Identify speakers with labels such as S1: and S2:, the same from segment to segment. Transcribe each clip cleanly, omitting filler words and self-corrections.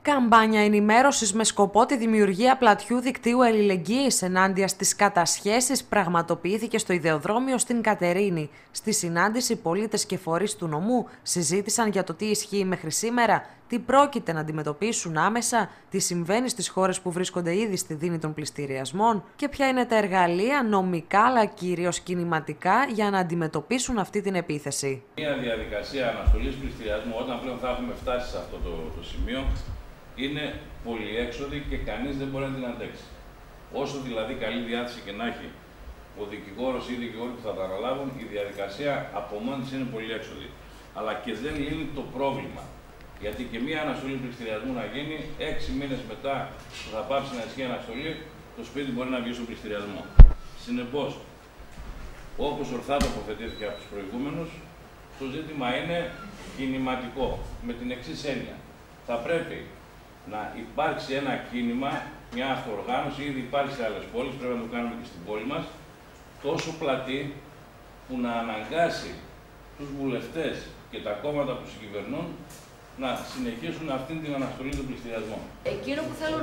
S1: Καμπάνια ενημέρωσης με σκοπό τη δημιουργία πλατιού δικτύου αλληλεγγύης ενάντια στις κατασχέσεις πραγματοποιήθηκε στο Ιδεοδρόμιο στην Κατερίνη. Στη συνάντηση, πολίτες και φορείς του νομού συζήτησαν για το τι ισχύει μέχρι σήμερα, τι πρόκειται να αντιμετωπίσουν άμεσα, τι συμβαίνει στις χώρες που βρίσκονται ήδη στη δίνη των πληστηριασμών και ποια είναι τα εργαλεία νομικά αλλά κυρίως κινηματικά για να αντιμετωπίσουν αυτή την επίθεση.
S2: Μια διαδικασία αναστολής πληστηριασμού, όταν πλέον θα έχουμε φτάσει σε αυτό το σημείο, είναι πολυέξοδη και κανείς δεν μπορεί να την αντέξει. Όσο δηλαδή καλή διάθεση και να έχει ο δικηγόρος ή οι δικηγόροι που θα τα αναλάβουν, η διαδικασία από μόνη της είναι πολυέξοδη. Αλλά και δεν λύνει το πρόβλημα. Γιατί και μία αναστολή πληστηριασμού να γίνει, 6 μήνες μετά που θα πάψει να ισχύει αναστολή, το σπίτι μπορεί να βγει στον πληστηριασμό. Συνεπώς, όπως ορθά τοποθετήθηκε από τους προηγούμενους, το ζήτημα είναι κινηματικό, με την εξής έννοια. Θα πρέπει να υπάρξει ένα κίνημα, μια αυτοοργάνωση, ήδη υπάρχει σε άλλες πόλεις, πρέπει να το κάνουμε και στην πόλη μας, τόσο πλατή που να αναγκάσει τους βουλευτές και τα κόμματα που συγκυβερνούν να συνεχίσουν αυτήν την αναστολή των πληστηριασμών.
S3: Εκείνο που θέλω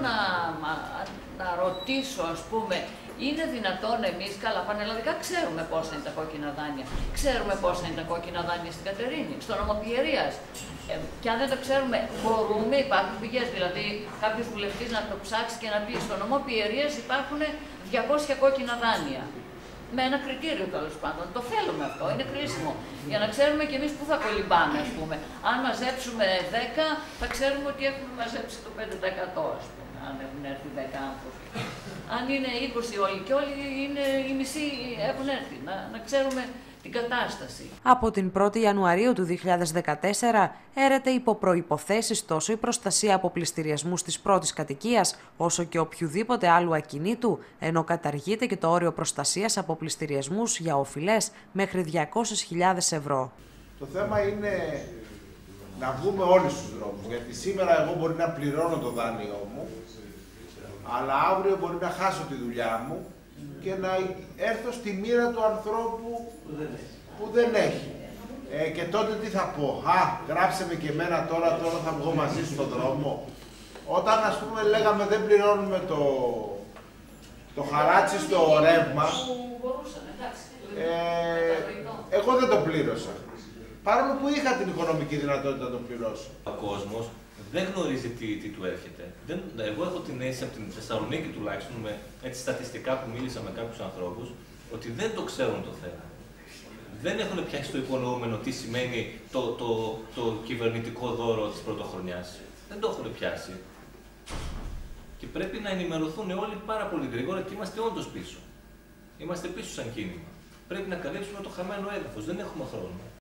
S3: να ρωτήσω, ας πούμε, είναι δυνατόν εμείς, καλά, πανελλαδικά ξέρουμε πόσα είναι τα κόκκινα δάνεια. Ξέρουμε πόσα είναι τα κόκκινα δάνεια στην Κατερίνη, στο νομό Πιερίας. Και αν δεν το ξέρουμε, μπορούμε, υπάρχουν πηγές. Δηλαδή, κάποιος βουλευτής να το ψάξει και να πει: στο νομό Πιερίας υπάρχουν 200 κόκκινα δάνεια. Με ένα κριτήριο, τέλος πάντων. Το θέλουμε αυτό, είναι κρίσιμο. Για να ξέρουμε κι εμείς πού θα κολυμπάμε, ας πούμε. Αν μαζέψουμε 10, θα ξέρουμε ότι έχουμε μαζέψει το 5%, ας πούμε, αν έχουν έρθει 10 άνθρωποι. Αν είναι 20 όλοι και όλοι, είναι οι μισοί έχουν έρθει. Να ξέρουμε την κατάσταση.
S1: Από την 1η Ιανουαρίου του 2014 έρεται υπό προϋποθέσεις τόσο η προστασία από πληστηριασμούς της πρώτης κατοικίας, όσο και οποιοδήποτε άλλου ακινήτου, ενώ καταργείται και το όριο προστασίας από πληστηριασμούς για οφειλές μέχρι 200.000 ευρώ.
S4: Το θέμα είναι να βγούμε όλοι στους δρόμους, γιατί σήμερα εγώ μπορεί να πληρώνω το δάνειό μου, αλλά αύριο μπορεί να χάσω τη δουλειά μου και να έρθω στη μοίρα του ανθρώπου που δεν έχει. Και τότε τι θα πω: γράψε με και εμένα τώρα θα βγω μαζί στον δρόμο. Όταν, ας πούμε, λέγαμε δεν πληρώνουμε το χαράτσι στο ρεύμα, εγώ δεν το πλήρωσα. Παρόλο που είχα την οικονομική δυνατότητα να το πληρώσω.
S5: Ο κόσμος δεν γνωρίζει τι του έρχεται. Εγώ έχω την αίσθηση από την Θεσσαλονίκη τουλάχιστον, με έτσι στατιστικά που μίλησα με κάποιους ανθρώπους, ότι δεν το ξέρουν το θέμα. Δεν έχουν πιάσει το υπονοούμενο τι σημαίνει το κυβερνητικό δώρο της πρωτοχρονιάς. Δεν το έχουν πιάσει. Και πρέπει να ενημερωθούν όλοι πάρα πολύ γρήγορα και είμαστε όντως πίσω. Είμαστε πίσω σαν κίνημα. Πρέπει να καλύψουμε το χαμένο έδαφος. Δεν έχουμε χρόνο.